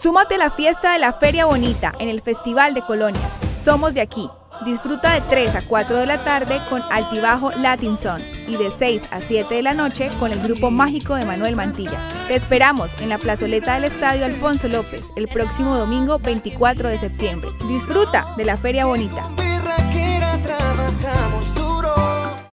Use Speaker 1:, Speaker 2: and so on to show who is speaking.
Speaker 1: Súmate a la fiesta de la Feria Bonita en el Festival de Colonias. Somos de aquí. Disfruta de 3 a 4 de la tarde con Altibajo Latin Son y de 6 a 7 de la noche con el grupo mágico de Manuel Mantilla. Te esperamos en la plazoleta del Estadio Alfonso López el próximo domingo 24 de septiembre. Disfruta de la Feria Bonita.